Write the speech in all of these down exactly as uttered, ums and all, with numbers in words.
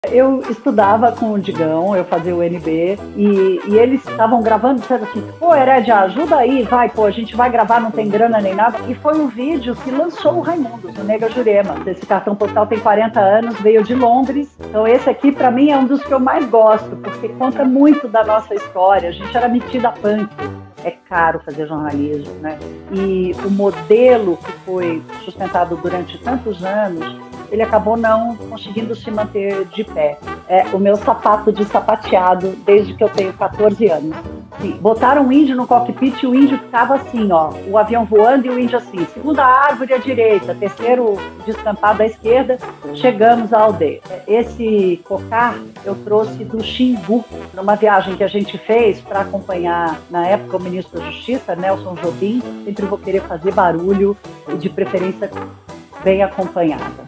Eu estudava com o Digão, eu fazia o N B, e, e eles estavam gravando, disseram assim, pô, Herédia, ajuda aí, vai, pô, a gente vai gravar, não tem grana nem nada. E foi um vídeo que lançou o Raimundos, o Nega Jurema. Esse cartão postal tem quarenta anos, veio de Londres. Então esse aqui, para mim, é um dos que eu mais gosto, porque conta muito da nossa história. A gente era metida punk. É caro fazer jornalismo, né? E o modelo que foi sustentado durante tantos anos, ele acabou não conseguindo se manter de pé. É o meu sapato de sapateado desde que eu tenho quatorze anos. Sim, botaram um índio no cockpit e o índio ficava assim, ó, o avião voando e o índio assim, segunda árvore à direita, terceiro descampado à esquerda, chegamos à aldeia. Esse cocar eu trouxe do Xingu, numa viagem que a gente fez para acompanhar, na época, o ministro da Justiça, Nelson Jobim. Sempre vou querer fazer barulho e, de preferência, bem acompanhada.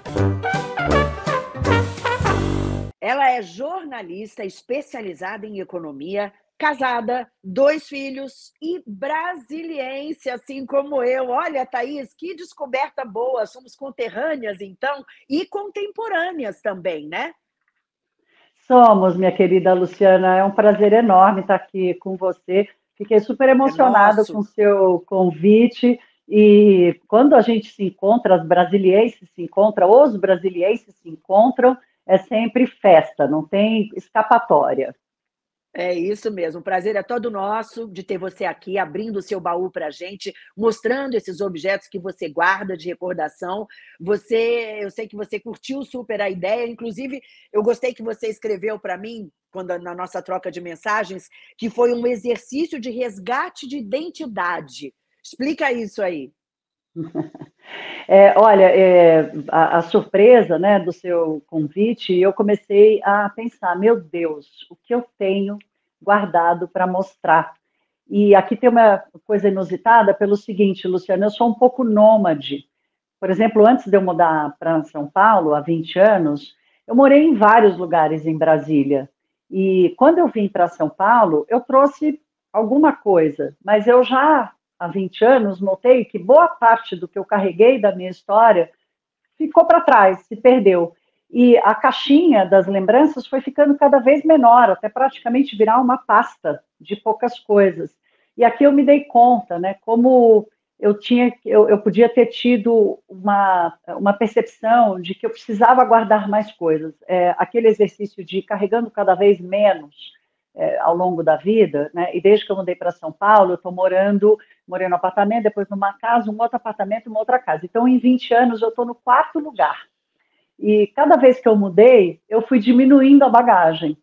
Ela é jornalista especializada em economia, casada, dois filhos e brasiliense, assim como eu. Olha, Thaís, que descoberta boa! Somos conterrâneas, então, e contemporâneas também, né? Somos, minha querida Luciana. É um prazer enorme estar aqui com você. Fiquei super É emocionada com o nosso. seu convite. E quando a gente se encontra, as brasilienses se encontram, os brasilienses se encontram, é sempre festa, não tem escapatória. É isso mesmo, o prazer é todo nosso de ter você aqui, abrindo o seu baú para a gente, mostrando esses objetos que você guarda de recordação. Você, eu sei que você curtiu super a ideia, inclusive eu gostei que você escreveu para mim, quando na nossa troca de mensagens, que foi um exercício de resgate de identidade. Explica isso aí. É, olha, é, a, a surpresa, né, do seu convite, eu comecei a pensar, meu Deus, o que eu tenho guardado para mostrar? E aqui tem uma coisa inusitada pelo seguinte, Luciana, eu sou um pouco nômade. Por exemplo, antes de eu mudar para São Paulo, há vinte anos, eu morei em vários lugares em Brasília. E quando eu vim para São Paulo, eu trouxe alguma coisa, mas eu já há vinte anos notei que boa parte do que eu carreguei da minha história ficou para trás, se perdeu. E a caixinha das lembranças foi ficando cada vez menor, até praticamente virar uma pasta de poucas coisas. E aqui eu me dei conta, né, como eu tinha, eu, eu podia ter tido uma, uma percepção de que eu precisava guardar mais coisas. É, aquele exercício de ir carregando cada vez menos é, ao longo da vida, né? E desde que eu mudei para São Paulo, eu estou morando, morei no apartamento, depois numa casa, um outro apartamento, uma outra casa. Então, em vinte anos, eu estou no quarto lugar. E cada vez que eu mudei, eu fui diminuindo a bagagem.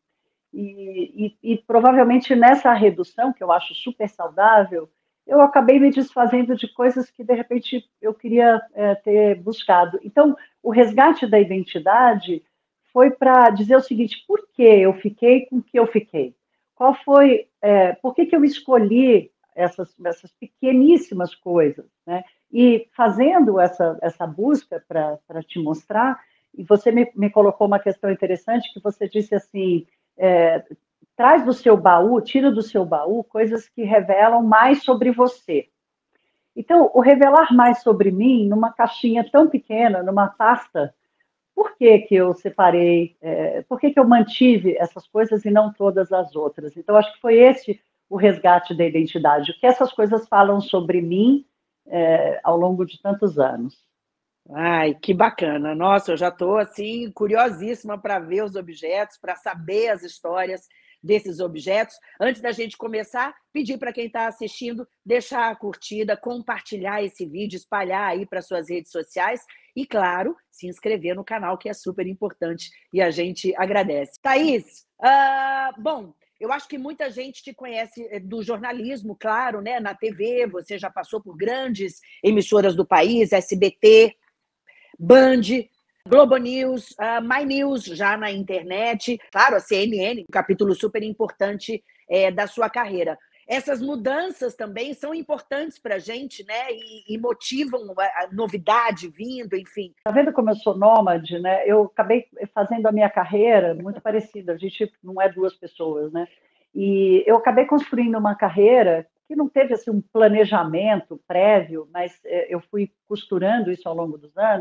E, e, e provavelmente nessa redução, que eu acho super saudável, eu acabei me desfazendo de coisas que, de repente, eu queria é, ter buscado. Então, o resgate da identidade foi para dizer o seguinte: por que eu fiquei com o que eu fiquei? Qual foi, é, por que, que eu escolhi essas, essas pequeníssimas coisas, né? E fazendo essa, essa busca para te mostrar, e você me, me colocou uma questão interessante, que você disse assim, é, traz do seu baú, tira do seu baú coisas que revelam mais sobre você. Então, o revelar mais sobre mim, numa caixinha tão pequena, numa pasta, por que que eu separei, é, por que que eu mantive essas coisas e não todas as outras? Então, acho que foi esse o resgate da identidade, o que essas coisas falam sobre mim é, ao longo de tantos anos. Ai, que bacana. Nossa, eu já estou assim curiosíssima para ver os objetos, para saber as histórias desses objetos. Antes da gente começar, pedir para quem está assistindo deixar a curtida, compartilhar esse vídeo, espalhar aí para suas redes sociais e, claro, se inscrever no canal, que é super importante e a gente agradece. Thaís, ah, bom, eu acho que muita gente te conhece do jornalismo, claro, né? Na T V, você já passou por grandes emissoras do país, S B T, Band, Globo News, uh, My News já na internet, claro, a C N N, um capítulo super importante é, da sua carreira. Essas mudanças também são importantes para a gente, né? E, e motivam a, a novidade vindo, enfim. Tá vendo como eu sou nômade, né? Eu acabei fazendo a minha carreira muito parecida. A gente não é duas pessoas, né? E eu acabei construindo uma carreira que não teve assim um planejamento prévio, mas é, eu fui costurando isso ao longo dos anos.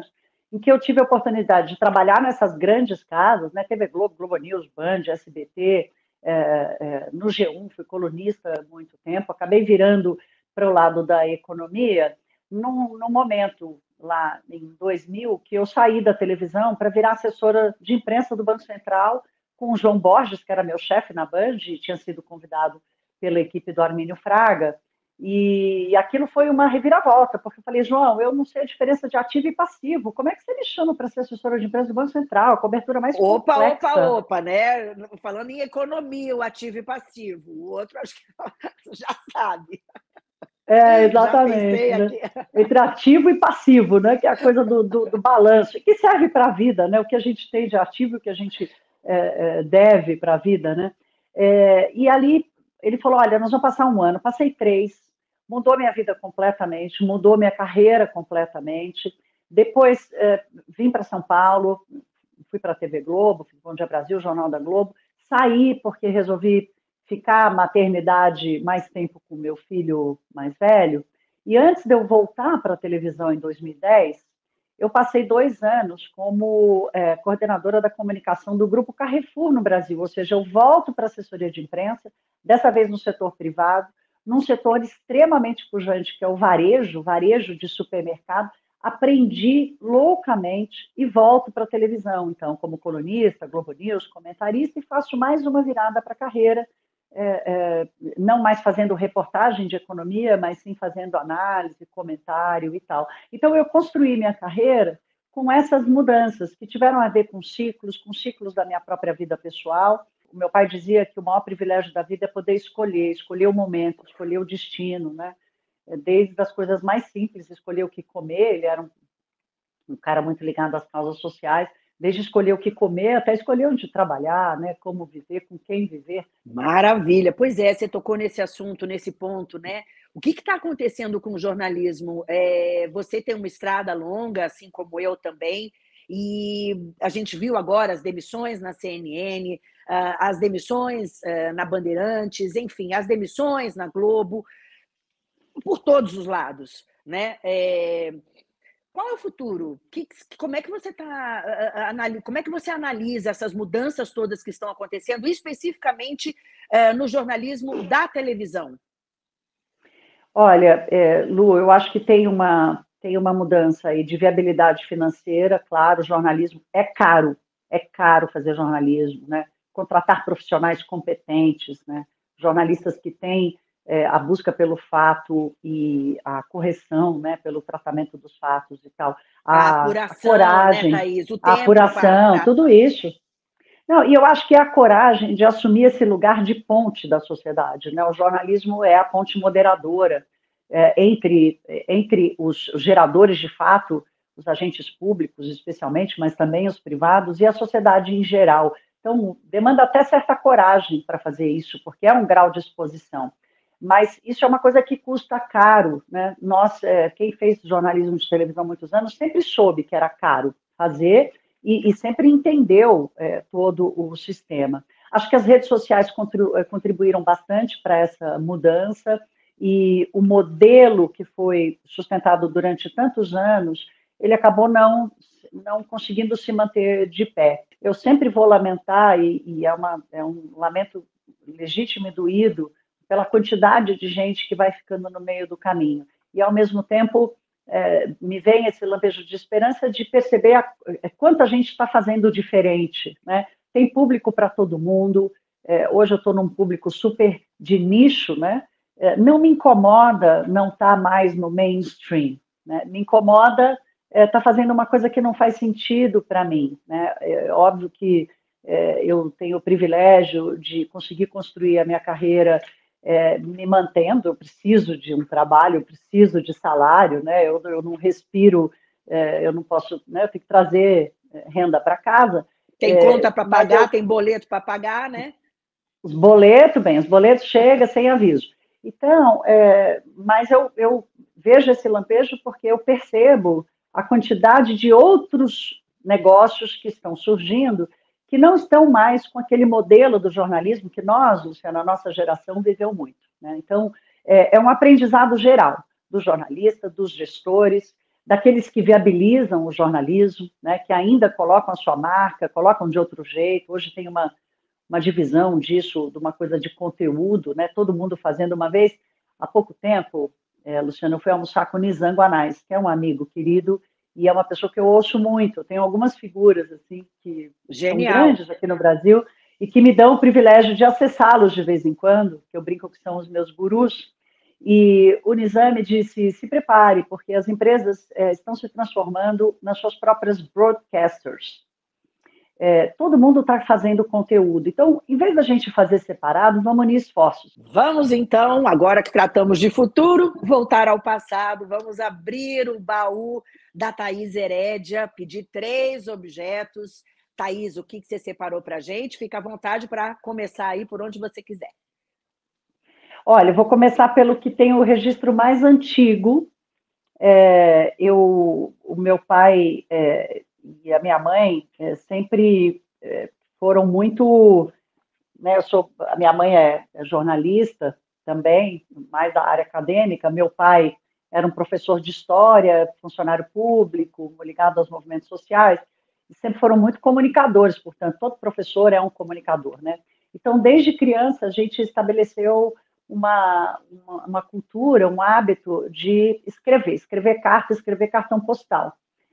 em que eu tive a oportunidade de trabalhar nessas grandes casas, né, T V Globo, Globo News, Band, S B T, é, é, no G um, fui colunista há muito tempo, acabei virando para o lado da economia, num, num momento lá em dois mil, que eu saí da televisão para virar assessora de imprensa do Banco Central, com o João Borges, que era meu chefe na Band, e tinha sido convidado pela equipe do Armínio Fraga, e aquilo foi uma reviravolta, porque eu falei, João, eu não sei a diferença de ativo e passivo, como é que você me chama para ser assessora de imprensa do Banco Central, a cobertura mais Opa, complexa? opa, opa, né? Falando em economia, o ativo e passivo, o outro acho que já sabe. É, Já exatamente, pensei né? aqui. Entre ativo e passivo, né? Que é a coisa do, do, do balanço, que serve para a vida, né? O que a gente tem de ativo, o que a gente é, é, deve para a vida, né? É, e ali ele falou, olha, nós vamos passar um ano, passei três, mudou minha vida completamente, mudou minha carreira completamente. Depois é, vim para São Paulo, fui para a T V Globo, fui para o Bom Dia Brasil, Jornal da Globo, saí porque resolvi ficar a maternidade mais tempo com o meu filho mais velho. E antes de eu voltar para a televisão em dois mil e dez, eu passei dois anos como é, coordenadora da comunicação do Grupo Carrefour no Brasil, ou seja, eu volto para a assessoria de imprensa, dessa vez no setor privado, num setor extremamente pujante, que é o varejo, varejo de supermercado. Aprendi loucamente e volto para a televisão, então, como colunista, Globo News, comentarista, e faço mais uma virada para a carreira, é, é, não mais fazendo reportagem de economia, mas sim fazendo análise, comentário e tal. Então, eu construí minha carreira com essas mudanças que tiveram a ver com ciclos, com ciclos da minha própria vida pessoal. O meu pai dizia que o maior privilégio da vida é poder escolher, escolher o momento, escolher o destino, né? Desde as coisas mais simples, escolher o que comer, ele era um, um cara muito ligado às causas sociais, desde escolher o que comer até escolher onde trabalhar, né? Como viver, com quem viver. Maravilha. Pois é, você tocou nesse assunto, nesse ponto, né? O que está acontecendo com o jornalismo? É, você tem uma estrada longa, assim como eu também, e a gente viu agora as demissões na C N N, as demissões na Bandeirantes, enfim, as demissões na Globo, por todos os lados, né? É, qual é o futuro? Que, como é que você tá, como é que você analisa essas mudanças todas que estão acontecendo, especificamente é, no jornalismo da televisão? Olha, é, Lu, eu acho que tem uma, tem uma mudança aí de viabilidade financeira, claro, o jornalismo é caro, é caro fazer jornalismo, né? Contratar profissionais competentes, né? Jornalistas que têm é, a busca pelo fato e a correção, né? Pelo tratamento dos fatos e tal, A a, a apuração, né, coragem, Thaís? O a tempo para... apuração, tudo isso. Não, e eu acho que é a coragem de assumir esse lugar de ponte da sociedade, né? O jornalismo é a ponte moderadora é, entre, entre os geradores de fato, os agentes públicos especialmente, mas também os privados e a sociedade em geral. Então, demanda até certa coragem para fazer isso, porque é um grau de exposição. Mas isso é uma coisa que custa caro, né? Nós, é, quem fez jornalismo de televisão há muitos anos, sempre soube que era caro fazer, E, e sempre entendeu é, todo o sistema. Acho que as redes sociais contribuíram bastante para essa mudança e o modelo que foi sustentado durante tantos anos, ele acabou não, não conseguindo se manter de pé. Eu sempre vou lamentar, e, e é, uma, é um lamento legítimo e doído, pela quantidade de gente que vai ficando no meio do caminho. E, ao mesmo tempo, é, me vem esse lampejo de esperança de perceber a, a, quanta gente está fazendo diferente, né? Tem público para todo mundo, é, hoje eu estou num público super de nicho, né? É, não me incomoda não estar tá mais no mainstream, né? Me incomoda estar é, tá fazendo uma coisa que não faz sentido para mim, né? É óbvio que é, eu tenho o privilégio de conseguir construir a minha carreira É, me mantendo, eu preciso de um trabalho, eu preciso de salário, né? eu, eu não respiro, é, eu não posso, né? Eu tenho que trazer renda para casa. Tem é, conta para pagar, eu, tem boleto para pagar, né? Os boletos, bem, os boletos chegam sem aviso. Então, é, mas eu, eu vejo esse lampejo porque eu percebo a quantidade de outros negócios que estão surgindo que não estão mais com aquele modelo do jornalismo que nós, Luciana, a nossa geração, viveu muito, né? Então, é, é um aprendizado geral do jornalista, dos gestores, daqueles que viabilizam o jornalismo, né, que ainda colocam a sua marca, colocam de outro jeito. Hoje tem uma, uma divisão disso, de uma coisa de conteúdo, né, todo mundo fazendo uma vez. Há pouco tempo, é, Luciano, eu fui almoçar com o Nizam Guanais, que é um amigo querido e é uma pessoa que eu ouço muito. Eu tenho algumas figuras assim que são Genial. grandes aqui no Brasil e que me dão o privilégio de acessá-los de vez em quando, que eu brinco que são os meus gurus. E o Nizam me disse, se prepare, porque as empresas é, estão se transformando nas suas próprias broadcasters. É, todo mundo está fazendo conteúdo. Então, em vez da gente fazer separado, vamos unir esforços. Vamos, então, agora que tratamos de futuro, voltar ao passado. Vamos abrir o baú da Thaís Herédia, pedir três objetos. Thaís, o que você separou para a gente? Fica à vontade para começar aí por onde você quiser. Olha, eu vou começar pelo que tem o registro mais antigo. É, eu, o meu pai é, e a minha mãe é, sempre é, foram muito, né, eu sou, a minha mãe é, é jornalista também, mais da área acadêmica. Meu pai era um professor de história, funcionário público, ligado aos movimentos sociais, e sempre foram muito comunicadores, portanto, todo professor é um comunicador, né? Então, desde criança, a gente estabeleceu uma, uma, uma cultura, um hábito de escrever, escrever carta, escrever cartão postal.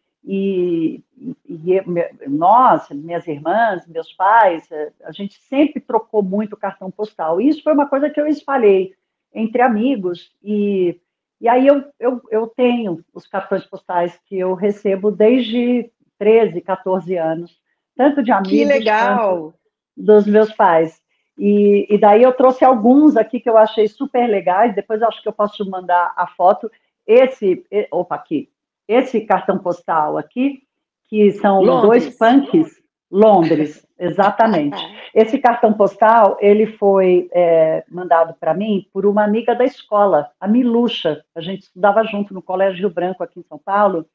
E, e, e nós, minhas irmãs, meus pais, a gente sempre trocou muito cartão postal. E isso foi uma coisa que eu espalhei entre amigos. E, e aí eu, eu, eu tenho os cartões postais que eu recebo desde treze, quatorze anos, tanto de amigos que legal. quanto dos meus pais. E, e daí eu trouxe alguns aqui que eu achei super legais. Depois eu acho que eu posso mandar a foto. Esse, opa, aqui. Esse cartão postal aqui, que são Londres. dois punks, Londres, exatamente. Esse cartão postal, ele foi é, mandado para mim por uma amiga da escola, a Miluxa. A gente estudava junto no Colégio Rio Branco, aqui em São Paulo,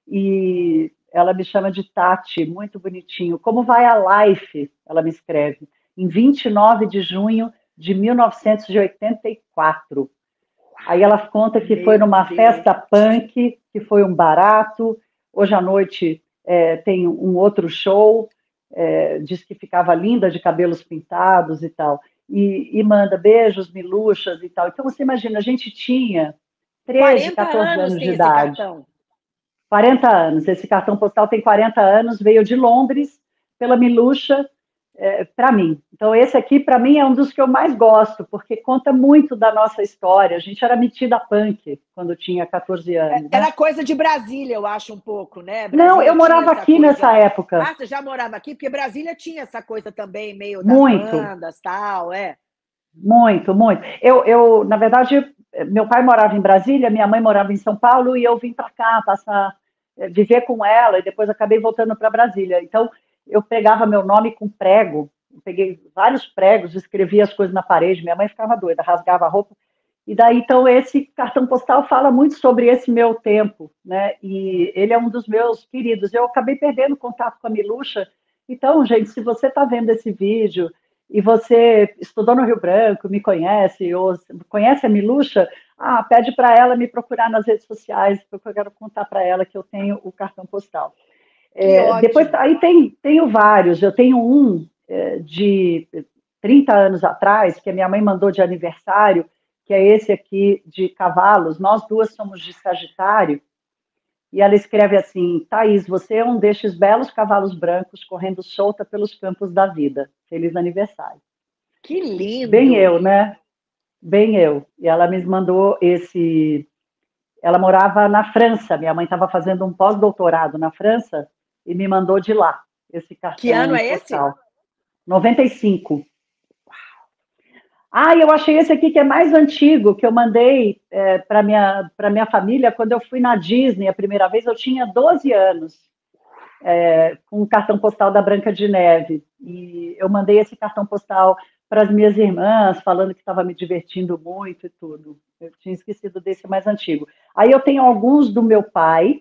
e ela me chama de Tati, muito bonitinho. Como vai a Life? Ela me escreve. Em vinte e nove de junho de mil novecentos e oitenta e quatro. Aí ela conta que Meu foi numa Deus. festa punk, que foi um barato. Hoje à noite é, tem um outro show, é, diz que ficava linda de cabelos pintados e tal. E, e manda beijos, miluxas e tal. Então você imagina, a gente tinha treze, quatorze anos de idade. Cartão. quarenta anos. Esse cartão postal tem quarenta anos, veio de Londres pela Miluxa, é, para mim. Então, esse aqui, para mim, é um dos que eu mais gosto, porque conta muito da nossa história. A gente era metida punk quando tinha quatorze anos. Era né? coisa de Brasília, eu acho, um pouco, né? Brasília Não, eu morava aqui coisa... nessa época. Ah, você já morava aqui? Porque Brasília tinha essa coisa também, meio das muito. bandas, tal, é? Muito, muito. Eu, eu, na verdade, meu pai morava em Brasília, minha mãe morava em São Paulo, e eu vim para cá, passar, viver com ela, e depois acabei voltando para Brasília. Então, eu pegava meu nome com prego, peguei vários pregos, escrevia as coisas na parede, minha mãe ficava doida, rasgava a roupa. E daí, então, esse cartão postal fala muito sobre esse meu tempo, né? E ele é um dos meus queridos. Eu acabei perdendo contato com a Miluxa. Então, gente, se você está vendo esse vídeo e você estudou no Rio Branco, me conhece, ou conhece a Miluxa, ah, pede para ela me procurar nas redes sociais, porque eu quero contar para ela que eu tenho o cartão postal. É, depois, aí tem, tenho vários. Eu tenho um é, de trinta anos atrás, que a minha mãe mandou de aniversário, que é esse aqui de cavalos. Nós duas somos de Sagitário. E ela escreve assim: Thaís, você é um destes belos cavalos brancos correndo solta pelos campos da vida. Feliz aniversário. Que lindo! Bem eu, né? Bem eu. E ela me mandou esse... Ela morava na França. Minha mãe estava fazendo um pós-doutorado na França e me mandou de lá esse cartão Que ano é postal. esse? noventa e cinco. Ah, eu achei esse aqui que é mais antigo, que eu mandei é, para minha, para minha família quando eu fui na Disney a primeira vez. Eu tinha doze anos, é, com um cartão postal da Branca de Neve. E eu mandei esse cartão postal para as minhas irmãs, falando que estava me divertindo muito e tudo. Eu tinha esquecido desse mais antigo. Aí eu tenho alguns do meu pai,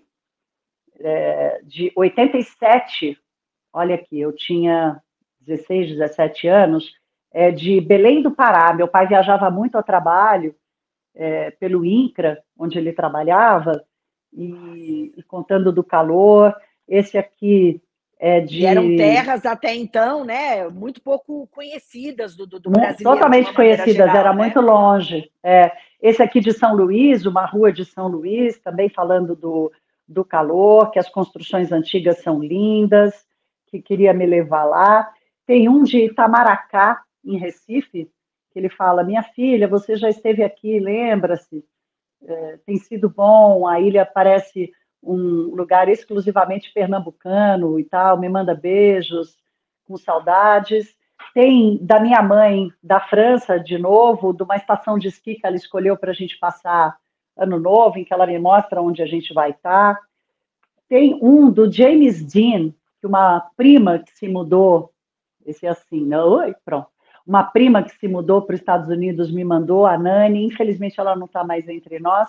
é, de oitenta e sete. Olha aqui, eu tinha dezesseis, dezessete anos, é, de Belém do Pará. Meu pai viajava muito a trabalho, é, pelo INCRA, onde ele trabalhava, e, e contando do calor. Esse aqui é de... E eram terras até então, né, muito pouco conhecidas do, do, do brasileiro, totalmente de uma maneira conhecidas, geral, era né? muito longe. É, esse aqui de São Luís, uma rua de São Luís, também falando do, do calor, que as construções antigas são lindas, que queria me levar lá. Tem um de Itamaracá, em Recife, que ele fala, minha filha, você já esteve aqui, lembra-se? É, tem sido bom, a ilha parece um lugar exclusivamente pernambucano e tal, me manda beijos, com saudades. Tem da minha mãe, da França, de novo, de uma estação de esqui que ela escolheu para a gente passar ano novo, em que ela me mostra onde a gente vai estar. Tem um do James Dean, que uma prima que se mudou, esse é assim, né? Oi, pronto. Uma prima que se mudou para os Estados Unidos me mandou, a Nani, infelizmente ela não está mais entre nós.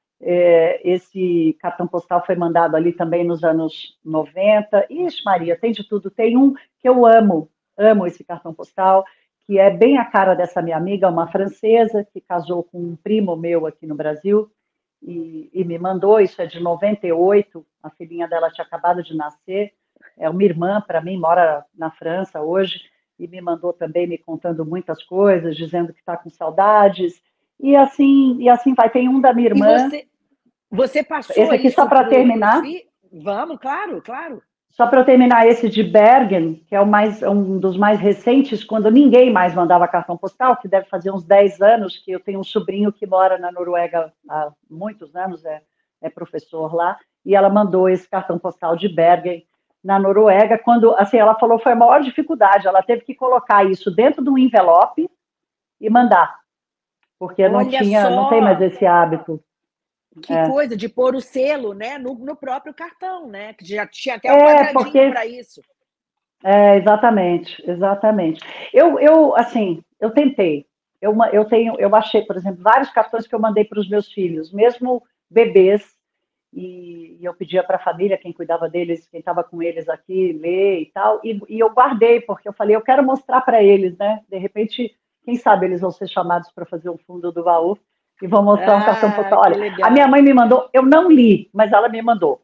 É, esse cartão postal foi mandado ali também nos anos noventa. Ixi, Maria, tem de tudo. Tem um que eu amo, amo esse cartão postal, que é bem a cara dessa minha amiga, uma francesa, que casou com um primo meu aqui no Brasil, e, e me mandou. Isso é de noventa e oito, a filhinha dela tinha acabado de nascer. É uma irmã para mim, mora na França hoje, e me mandou também me contando muitas coisas, dizendo que está com saudades. E assim, e assim vai. Tem um da minha E irmã. você, você passou Esse aqui, só isso para para os terminar, filhos? Vamos, claro, claro. só para eu terminar esse de Bergen, que é o mais, um dos mais recentes, quando ninguém mais mandava cartão postal, que deve fazer uns dez anos, que eu tenho um sobrinho que mora na Noruega há muitos anos, é, é professor lá, e ela mandou esse cartão postal de Bergen na Noruega, quando, assim, ela falou que foi a maior dificuldade, ela teve que colocar isso dentro de um envelope e mandar, porque não Olha tinha, não tem mais só, esse hábito. que É. coisa de pôr o selo, né, no, no próprio cartão, né, que já tinha até um É, quadradinho porque para isso. É, exatamente, exatamente. Eu, eu, assim, eu tentei. Eu, ma- eu tenho, eu achei, por exemplo, vários cartões que eu mandei para os meus filhos, mesmo bebês, e, e eu pedia para a família, quem cuidava deles, quem estava com eles aqui, ler e tal, e, e eu guardei, porque eu falei, eu quero mostrar para eles, né? De repente, quem sabe eles vão ser chamados para fazer um fundo do baú e vão mostrar um cartão Ah, postal. que Olha, a minha legal. mãe me mandou, eu não li, mas ela me mandou.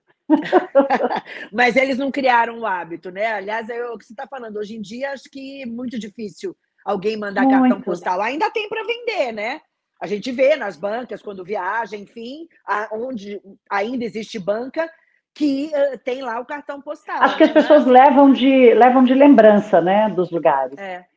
Mas eles não criaram o hábito, né? Aliás, é o que você está falando. Hoje em dia, acho que é muito difícil alguém mandar cartão Muito. postal. Ainda tem para vender, né? A gente vê nas bancas, quando viaja, enfim, onde ainda existe banca, que uh, tem lá o cartão postal, Acho que as né? pessoas Mas, levam de, levam de lembrança, né, dos lugares. é,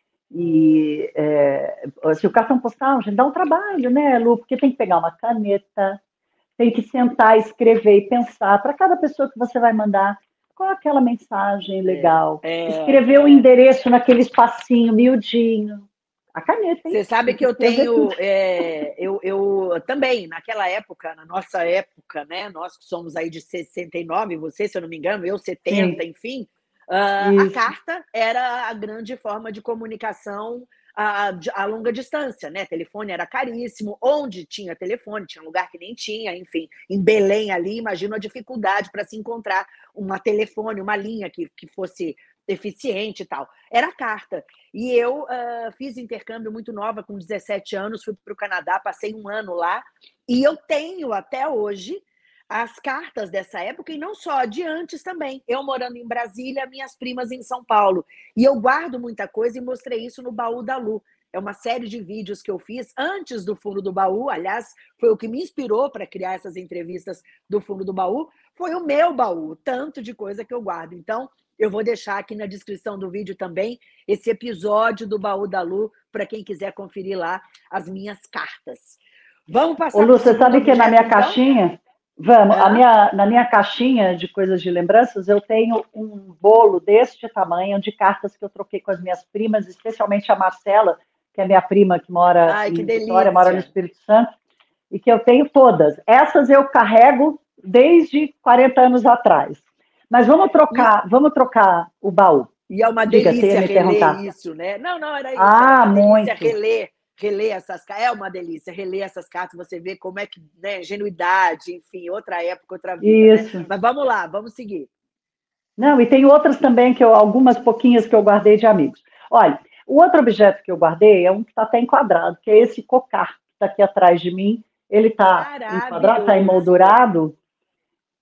E é, se o cartão postal, gente, dá um trabalho, né, Lu? Porque tem que pegar uma caneta, tem que sentar, escrever e pensar para cada pessoa que você vai mandar qual é aquela mensagem é, legal. é, Escrever o é. endereço naquele espacinho miudinho. A caneta, hein? Você sabe Tem que que eu escrever tudo. tenho, é, eu, eu também, naquela época, na nossa época, né? Nós que somos aí de sessenta e nove, você, se eu não me engano, eu setenta, Sim, enfim, ah, a isso. carta era a grande forma de comunicação a, a longa distância, né? Telefone era caríssimo, onde tinha telefone, tinha lugar que nem tinha, enfim, em Belém ali, imagino a dificuldade para se encontrar uma telefone, uma linha que, que fosse eficiente e tal. Era carta. E eu uh, fiz intercâmbio muito nova, com dezessete anos, fui para o Canadá, passei um ano lá, e eu tenho até hoje as cartas dessa época, e não só, de antes também. Eu morando em Brasília, minhas primas em São Paulo. E eu guardo muita coisa e mostrei isso no Baú da Lu. É uma série de vídeos que eu fiz antes do Fundo do Baú, aliás, foi o que me inspirou para criar essas entrevistas do Fundo do Baú, foi o meu baú, tanto de coisa que eu guardo. Então, eu vou deixar aqui na descrição do vídeo também esse episódio do Baú da Lu, para quem quiser conferir lá as minhas cartas. Vamos Ô, passar Lu, para o você segundo sabe que na objeto, minha então? caixinha, vamos, a Hã? minha, na minha caixinha de coisas de lembranças, eu tenho um bolo deste tamanho de cartas que eu troquei com as minhas primas, especialmente a Marcela, que é minha prima que mora Ai, que em Vitória, mora no delícia! Espírito Santo, e que eu tenho todas. Essas eu carrego desde quarenta anos atrás. Mas vamos E, trocar, vamos trocar o baú. e é uma Diga, você ia delícia me reler perguntar. isso, né? Não, não, era isso, é Ah, uma delícia muito. reler, reler essas cartas. É uma delícia reler essas cartas, você vê como é que, né, ingenuidade, enfim, outra época, outra vida, né? Isso. Mas vamos lá, vamos seguir. Não, e tem outras também, que eu, algumas pouquinhas que eu guardei de amigos. Olha, o outro objeto que eu guardei é um que está até enquadrado, que é esse cocar que está aqui atrás de mim. Ele está enquadrado, está Maravilhoso! emoldurado,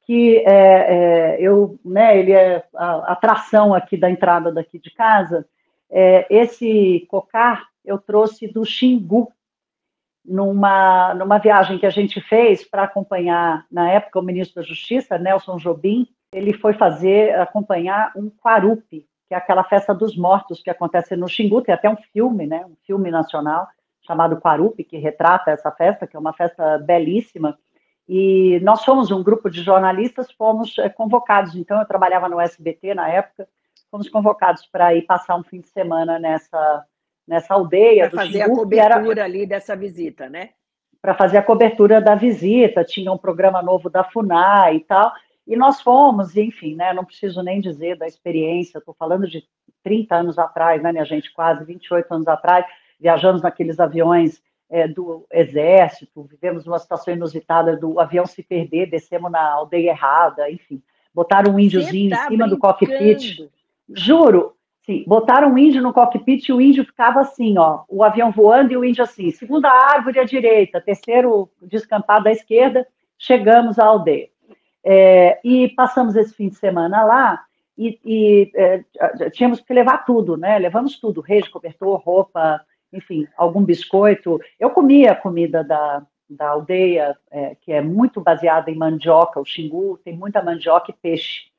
que é, é, eu, né, ele é a atração aqui da entrada daqui de casa. É, esse cocar eu trouxe do Xingu, numa, numa viagem que a gente fez para acompanhar, na época, o ministro da Justiça, Nelson Jobim. Ele foi fazer, acompanhar um Quarupi, que é aquela festa dos mortos que acontece no Xingu. Tem até um filme, né, um filme nacional chamado Quarupi, que retrata essa festa, que é uma festa belíssima. E nós fomos um grupo de jornalistas, fomos é, convocados. Então, eu trabalhava no S B T na época, fomos convocados para ir passar um fim de semana nessa, nessa aldeia Para do fazer a Xingu, que era cobertura ali dessa visita, né? para fazer a cobertura da visita. Tinha um programa novo da FUNAI e tal, e nós fomos, e, enfim, né, não preciso nem dizer da experiência, estou falando de trinta anos atrás, né, minha gente, quase vinte e oito anos atrás, viajamos naqueles aviões é, do Exército, vivemos uma situação inusitada do avião se perder, descemos na aldeia errada, enfim, botaram um Você índiozinho em tá cima do cockpit, brincando? juro. Sim, botaram um índio no cockpit e o índio ficava assim, ó, o avião voando e o índio assim, segunda árvore à direita, terceiro descampado à esquerda, chegamos à aldeia. É, e passamos esse fim de semana lá e, e é, tínhamos que levar tudo, né? Levamos tudo, rede, cobertor, roupa, enfim, algum biscoito. Eu comia a comida da, da aldeia, é, que é muito baseada em mandioca, o Xingu tem muita mandioca e peixe.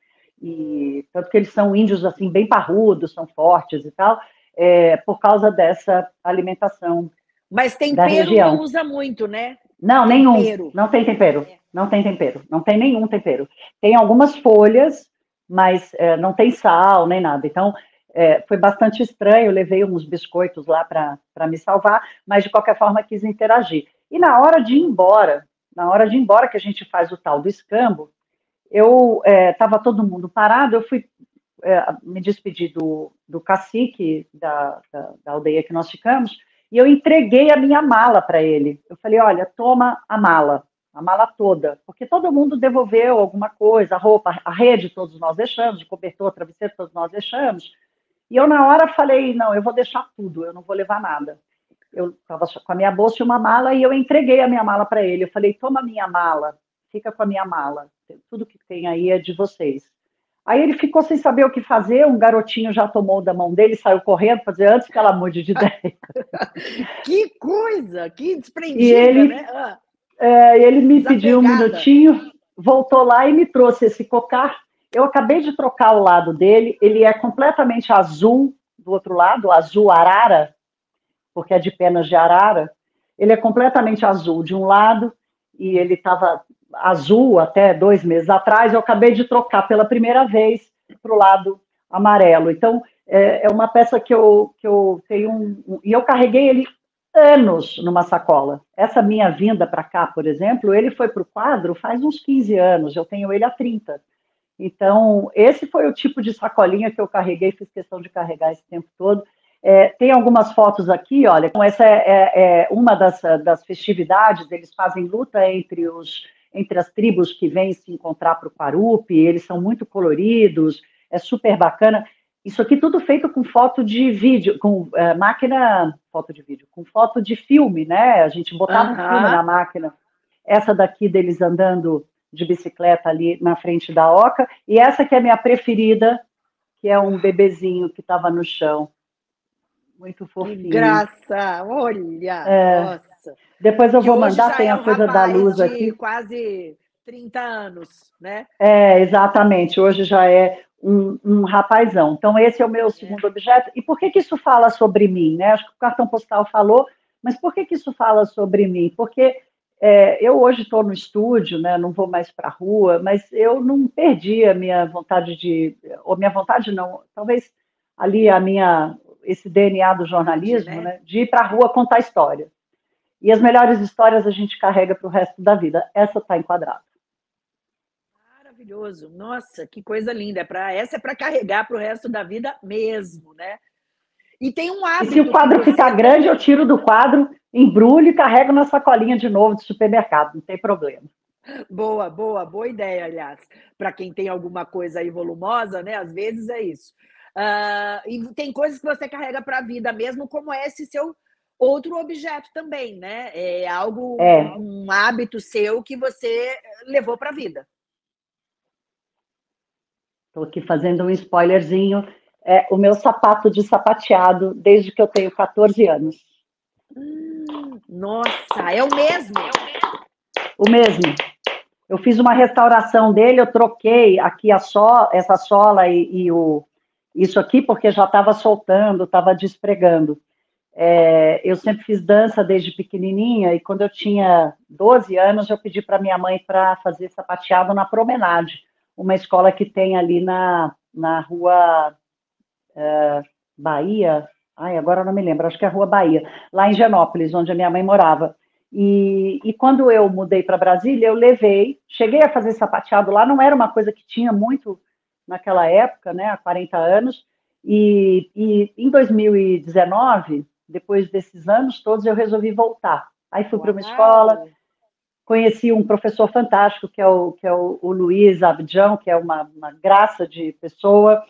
E tanto que eles são índios assim bem parrudos, são fortes e tal, é, por causa dessa alimentação Mas da tempero não região. usa muito, né? Não, nenhum, Tempero. não tem tempero, não tem tempero, não tem nenhum tempero. Tem algumas folhas, mas é, não tem sal nem nada. Então é, foi bastante estranho. Eu levei uns biscoitos lá para me salvar, mas de qualquer forma quis interagir. E na hora de ir embora, na hora de ir embora que a gente faz o tal do escambo, eu estava é, todo mundo parado, eu fui é, me despedir do, do cacique da, da, da aldeia que nós ficamos, e eu entreguei a minha mala para ele. Eu falei, olha, toma a mala, a mala toda, porque todo mundo devolveu alguma coisa, a roupa, a rede todos nós deixamos, o cobertor, o travesseiro todos nós deixamos, e eu na hora falei, não, eu vou deixar tudo, eu não vou levar nada. Eu estava com a minha bolsa e uma mala, e eu entreguei a minha mala para ele. Eu falei, toma a minha mala, fica com a minha mala, tudo que tem aí é de vocês. Aí ele ficou sem saber o que fazer, um garotinho já tomou da mão dele, saiu correndo para dizer antes que ela mude de ideia. Que coisa, que E desprendida, ele, né? Ah, é, ele me pediu um desapegada. minutinho, voltou lá e me trouxe esse cocar. Eu acabei de trocar o lado dele, ele é completamente azul do outro lado, azul arara, porque é de penas de arara. Ele é completamente azul de um lado, e ele estava azul até dois meses atrás. Eu acabei de trocar pela primeira vez para o lado amarelo. Então, é, é uma peça que eu, que eu tenho um, um, e eu carreguei ele anos numa sacola. Essa minha vinda para cá, por exemplo, ele foi para o quadro faz uns quinze anos, eu tenho ele há trinta. Então, esse foi o tipo de sacolinha que eu carreguei, fiz questão de carregar esse tempo todo. É, tem algumas fotos aqui, olha, então essa é, é, é uma das, das festividades. Eles fazem luta entre, os, entre as tribos que vêm se encontrar para o Quarupi, eles são muito coloridos, é super bacana. Isso aqui tudo feito com foto de vídeo, com é, máquina, foto de vídeo, com foto de filme, né? A gente botava um filme Aham. na máquina. Essa daqui deles andando de bicicleta ali na frente da oca, e essa que é a minha preferida, que é um bebezinho que estava no chão. Muito Que fofinho. graça! Olha, É, nossa. depois eu Que vou hoje mandar, já tem é a um coisa da rapaz luz de aqui. quase trinta anos, né? É, exatamente, hoje já é um, um rapazão. Então, esse é o meu É. segundo objeto. E por que que isso fala sobre mim, né? Acho que o cartão postal falou, mas por que que isso fala sobre mim? Porque é, eu hoje estou no estúdio, né? Não vou mais para a rua, mas eu não perdi a minha vontade de, ou minha vontade não, talvez ali a minha, esse D N A do Verdade, jornalismo, né? né? De ir para a rua contar história. E as melhores histórias a gente carrega para o resto da vida. Essa está enquadrada. Maravilhoso. Nossa, que coisa linda. É pra, essa é para carregar para o resto da vida mesmo, né? E tem um E se o hábito que quadro ficar você grande, eu também. tiro do quadro, embrulho e carrego na sacolinha de novo de supermercado, não tem problema. Boa, boa, boa ideia, aliás. Para quem tem alguma coisa aí volumosa, né? Às vezes é isso. Ah, e tem coisas que você carrega para a vida mesmo, como é esse seu outro objeto também, né? É algo, É, um, um hábito seu que você levou para a vida. Estou aqui fazendo um spoilerzinho. É o meu sapato de sapateado desde que eu tenho quatorze anos. Hum, nossa, é o mesmo? O mesmo. Eu fiz uma restauração dele, eu troquei aqui a so, essa sola e, e o, isso aqui, porque já estava soltando, estava despregando. É, eu sempre fiz dança desde pequenininha e quando eu tinha doze anos eu pedi para minha mãe para fazer sapateado na Promenade, uma escola que tem ali na, na rua é, Bahia, ai, agora eu não me lembro, acho que é a Rua Bahia, lá em Genópolis, onde a minha mãe morava. E, e quando eu mudei para Brasília, eu levei, cheguei a fazer sapateado lá, não era uma coisa que tinha muito naquela época, né, há quarenta anos, e, e em dois mil e dezenove, depois desses anos todos, eu resolvi voltar. Aí fui para uma escola, Uau! conheci um professor fantástico, que é o, que é o, o Luiz Abidjan, que é uma, uma graça de pessoa,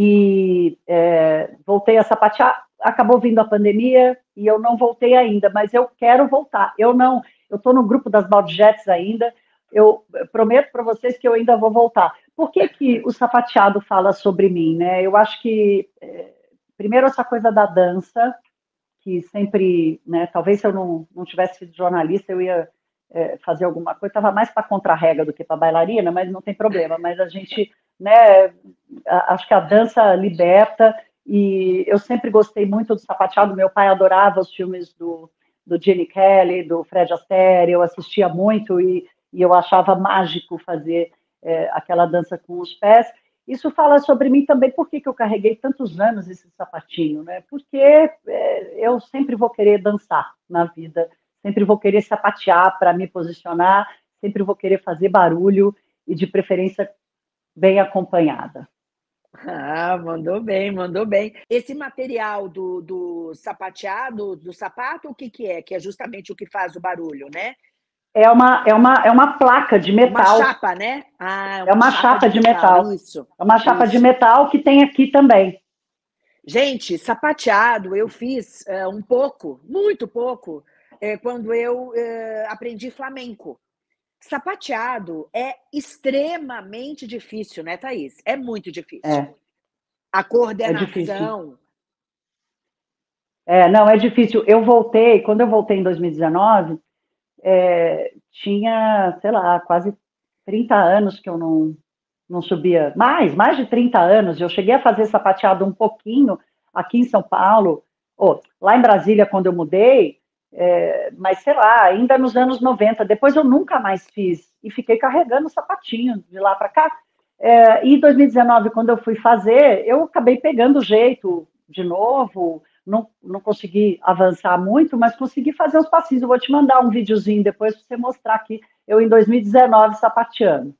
e é, voltei a sapatear. Acabou vindo a pandemia e eu não voltei ainda, mas eu quero voltar. Eu não, eu estou no grupo das Baldejetes ainda, eu prometo para vocês que eu ainda vou voltar. Por que, que o sapateado fala sobre mim, né? Eu acho que, é, primeiro, essa coisa da dança, que sempre, né, talvez se eu não, não tivesse sido jornalista, eu ia é, fazer alguma coisa, estava mais para contra-rega do que para bailarina, mas não tem problema, mas a gente, né, a, acho que a dança liberta, e eu sempre gostei muito do sapateado, meu pai adorava os filmes do, do Gene Kelly, do Fred Astaire, eu assistia muito e, e eu achava mágico fazer é, aquela dança com os pés. Isso fala sobre mim também, por que, que eu carreguei tantos anos esse sapatinho, né? Porque é, eu sempre vou querer dançar na vida, sempre vou querer sapatear para me posicionar, sempre vou querer fazer barulho e de preferência bem acompanhada. Ah, mandou bem, mandou bem. Esse material do, do sapateado, do sapato, o que, que é? Que é justamente o que faz o barulho, né? É uma, é uma, é uma placa de Uma metal, chapa, né? Ah, é é uma uma chapa de chapa de metal, metal, isso, é uma chapa de isso. metal que tem aqui também. Gente, sapateado eu fiz é, um pouco, muito pouco, é, quando eu é, aprendi flamenco. Sapateado é extremamente difícil, né, Thaís? É muito difícil. É, A é difícil. coordenação. É, não, é difícil. Eu voltei, quando eu voltei em dois mil e dezenove, é, tinha, sei lá, quase trinta anos que eu não, não subia. Mais, mais de trinta anos. Eu cheguei a fazer sapateado um pouquinho aqui em São Paulo, ou lá em Brasília, quando eu mudei, é, mas sei lá, ainda nos anos noventa. Depois eu nunca mais fiz e fiquei carregando o sapatinho de lá para cá. É, e em dois mil e dezenove, quando eu fui fazer, eu acabei pegando o jeito de novo, não, não consegui avançar muito, mas consegui fazer uns passinhos. Eu vou te mandar um videozinho depois para você mostrar aqui, eu em dois mil e dezenove sapateando.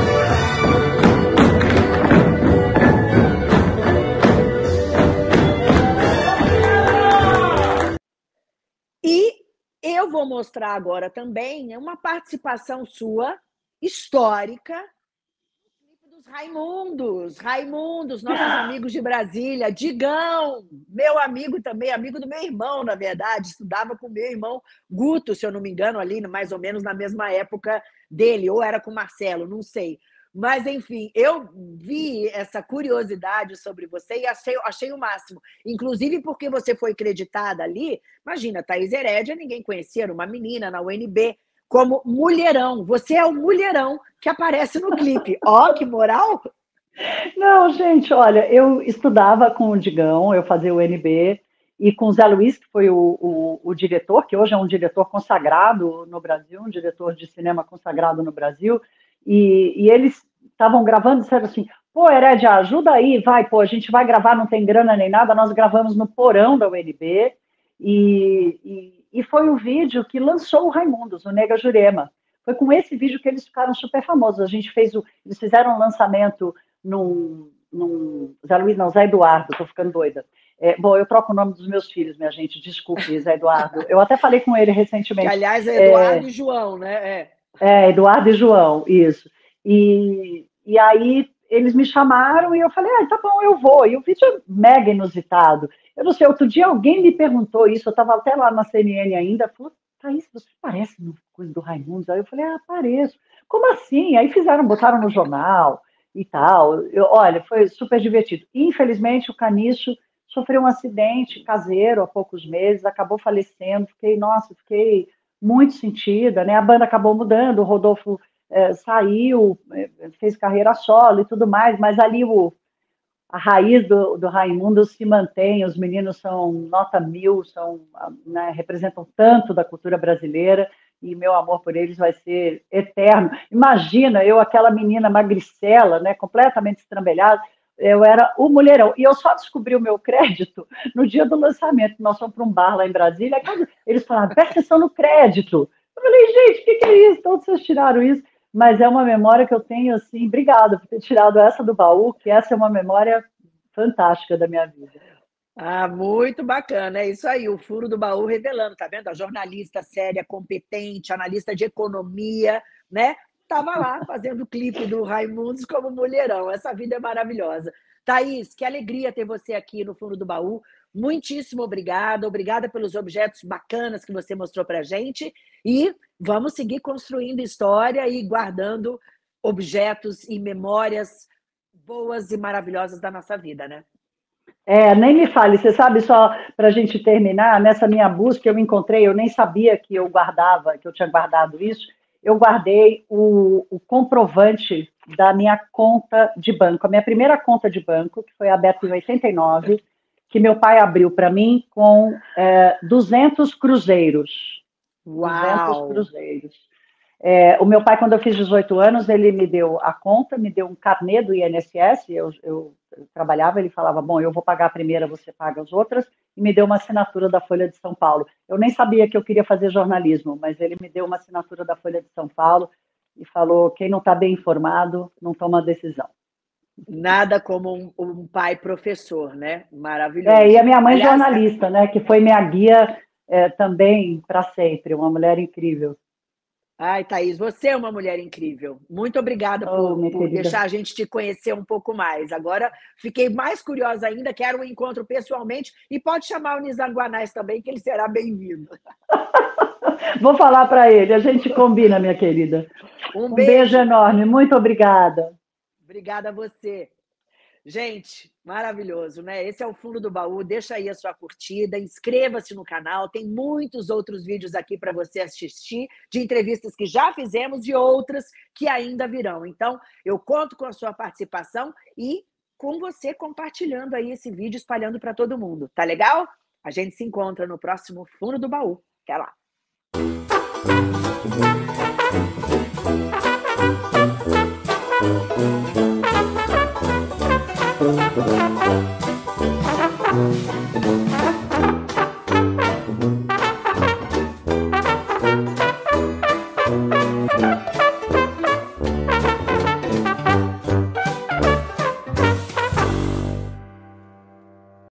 E eu vou mostrar agora também uma participação sua, histórica, dos Raimundos, Raimundos, nossos amigos de Brasília, Digão, meu amigo também, amigo do meu irmão, na verdade, estudava com meu irmão Guto, se eu não me engano, ali mais ou menos na mesma época dele, ou era com Marcelo, não sei. Mas, enfim, eu vi essa curiosidade sobre você e achei, achei o máximo. Inclusive porque você foi creditada ali, imagina, Thaís Herédia, ninguém conhecia, era uma menina na U N B, como mulherão. Você é o mulherão que aparece no clipe. Ó, oh, que moral! Não, gente, olha, eu estudava com o Digão, eu fazia o N B, e com o Zé Luiz, que foi o, o, o diretor, que hoje é um diretor consagrado no Brasil, um diretor de cinema consagrado no Brasil, e, e eles estavam gravando, disseram assim, pô, Herédia, ajuda aí, vai, pô, a gente vai gravar, não tem grana nem nada, nós gravamos no porão da U N B, e, e, e foi o vídeo que lançou o Raimundos, o Nega Jurema. Foi com esse vídeo que eles ficaram super famosos. A gente fez o, eles fizeram um lançamento num, num Zé Luiz, não, Zé Eduardo, estou ficando doida. É, bom, eu troco o nome dos meus filhos, minha gente, desculpe, Zé Eduardo. Eu até falei com ele recentemente. Que, aliás, é É, Eduardo e João, né? É. é, Eduardo e João, isso. E, e aí eles me chamaram e eu falei, ah, tá bom, eu vou. E o vídeo é mega inusitado. Eu não sei, outro dia alguém me perguntou isso, eu estava até lá na C N N ainda, falou, Thaís, você parece uma coisa do Raimundos? Aí eu falei, ah, pareço. Como assim? Aí fizeram, botaram no jornal, e tal. Eu, olha, foi super divertido. Infelizmente, o Caniço sofreu um acidente caseiro há poucos meses, acabou falecendo. Fiquei, nossa, fiquei muito sentida, né? A banda acabou mudando, o Rodolfo eh, saiu, eh, fez carreira solo e tudo mais, mas ali o, a raiz do, do Raimundo se mantém, os meninos são nota mil, são, né, representam tanto da cultura brasileira, e meu amor por eles vai ser eterno. Imagina, eu, aquela menina magricela, né, completamente estrambelhada, eu era o mulherão. E eu só descobri o meu crédito no dia do lançamento. Nós fomos para um bar lá em Brasília, quando eles falaram, presta atenção no crédito. Eu falei, gente, o que, que é isso? Todos vocês tiraram isso? Mas é uma memória que eu tenho, assim, obrigada por ter tirado essa do baú, que essa é uma memória fantástica da minha vida. Ah, muito bacana, é isso aí, o furo do baú revelando, tá vendo? A jornalista séria, competente, analista de economia, né? Tava lá fazendo o clipe do Raimundos como mulherão. Essa vida é maravilhosa. Thaís, que alegria ter você aqui no fundo do baú. Muitíssimo obrigada, obrigada pelos objetos bacanas que você mostrou pra gente e vamos seguir construindo história e guardando objetos e memórias boas e maravilhosas da nossa vida, né? É, nem me fale, você sabe, só para a gente terminar, nessa minha busca eu encontrei, eu nem sabia que eu guardava, que eu tinha guardado isso, eu guardei o, o comprovante da minha conta de banco, a minha primeira conta de banco, que foi aberta em oitenta e nove, que meu pai abriu para mim com é, duzentos cruzeiros. duzentos Uau! cruzeiros. É, o meu pai, quando eu fiz dezoito anos, ele me deu a conta, me deu um carnê do I N S S, eu, eu, eu trabalhava, ele falava, bom, eu vou pagar a primeira, você paga as outras, e me deu uma assinatura da Folha de São Paulo. Eu nem sabia que eu queria fazer jornalismo, mas ele me deu uma assinatura da Folha de São Paulo e falou, quem não está bem informado, não toma decisão. Nada como um, um pai professor, né? Maravilhoso. É, e a minha mãe Aliás, jornalista, né, que foi minha guia é, também para sempre, uma mulher incrível. ai, Thaís, você é uma mulher incrível. Muito obrigada Oh, por, minha por querida. deixar a gente te conhecer um pouco mais. Agora fiquei mais curiosa ainda, quero um encontro pessoalmente e pode chamar o Nizam Guanais também, que ele será bem-vindo. Vou falar para ele, a gente combina, minha querida. Um Um beijo beijo. enorme, muito obrigada. Obrigada a você. Gente, maravilhoso, né? Esse é o fundo do baú. Deixa aí a sua curtida, inscreva-se no canal. Tem muitos outros vídeos aqui para você assistir, de entrevistas que já fizemos e outras que ainda virão. Então, eu conto com a sua participação e com você compartilhando aí esse vídeo, espalhando para todo mundo. Tá legal? A gente se encontra no próximo Fundo do Baú. Até lá! Thank you.